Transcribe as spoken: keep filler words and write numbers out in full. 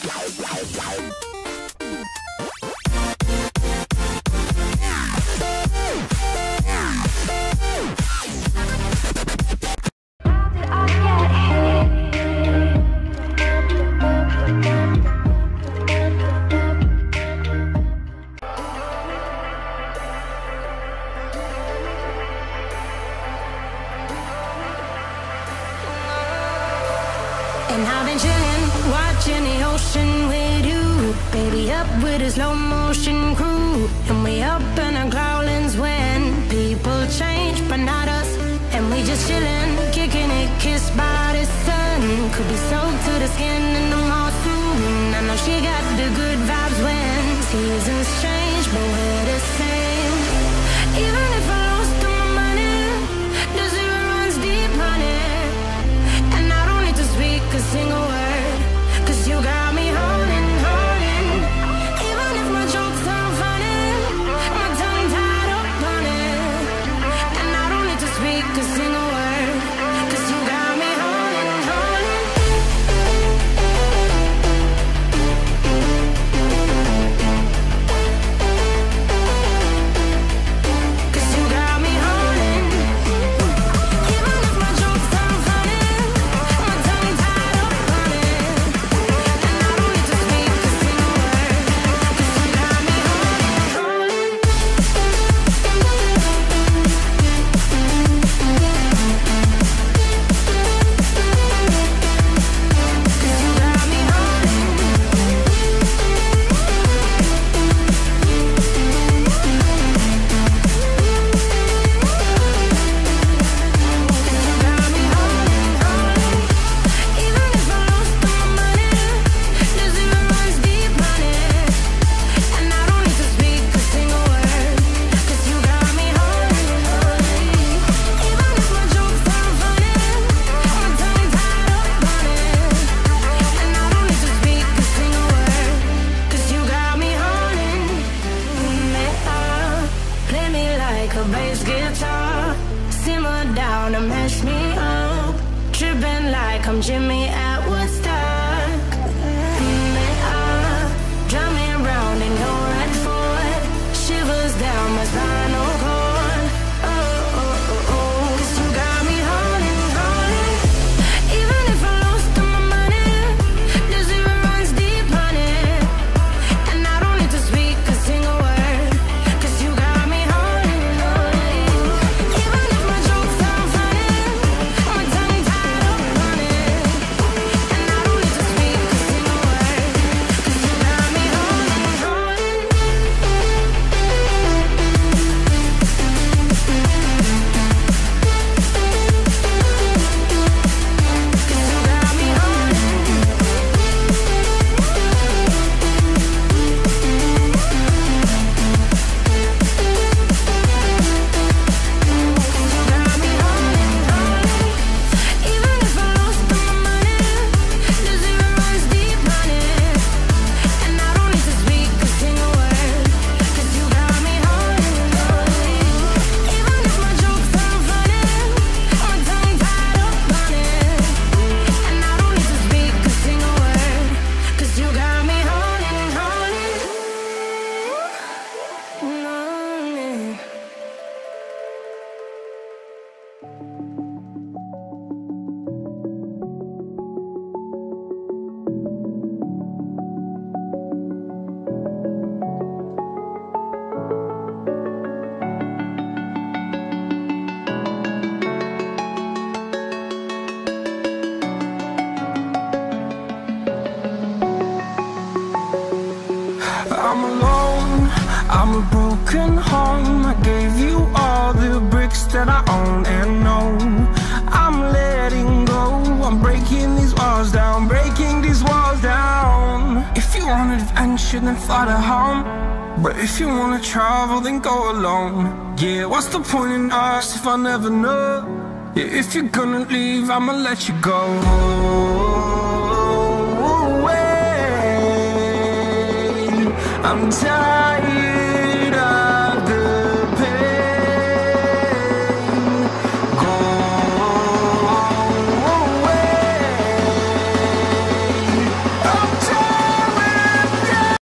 And I've been chillin', watching the ocean with you. Baby, up with a slow motion crew. And we up in our growlings when people change, but not us. And we just chillin', kicking it, kissed by the sun. Could be soaked to the skin in the mall soon. I know she got the good vibes when seasons change, but we're the same. Even if I lost all my money, the zero runs deep, honey. And I don't need to speak a single word, cause you got me holding, holding. Even if my jokes aren't funny, my tongue tied up on it. And I don't need to speak a single word, cause you got me holding, holding. Cause you got me holding. Even if my jokes aren't funny, my tongue tied up on it. And I don't need to speak a single word, cause you got me holding, holding. Cause you got me holding. Got me holding, holding. Even if I lost all my money, the zero runs deep, honey. And I don't need to speak a single word, cause you got me holding, holding. Even if my jokes aren't funny, my tongue tied up on it. And I don't need to speak a single word, cause you got me holding me up. Play me like a bass guitar, simmer down and mash me up. Tripping like I'm Jimmy at Woodstock. Me up, drive me around in your red Ford, shivers down my spinal cord. Oh, oh, oh, oh, cause you got me holding, holding. Even if I lost all my money, the zero runs deep, honey. And I don't need to speak a single word, cause you got me holding, holding. Even if my jokes aren't funny, my tongue tied up on it. And I don't need to speak a single word, cause you got me holding, holding. Cause you got me holding. You got me holding, holding. Even if I lost all my money, the zero runs deep, honey. And I don't need to speak a single word, cause you got me holding, holding. Even if my jokes aren't funny, my tongue tied up on it. And I don't need to speak a single word, cause you got me holding, holding. Holding. I'm alone, I'm a broken home. I gave you all the bricks that I own and know. I'm letting go, I'm breaking these walls down, breaking these walls down. If you want adventure, then fly to home. But if you wanna travel, then go alone. Yeah, what's the point in us if I never know? Yeah, if you're gonna leave, I'ma let you go. I'm tired.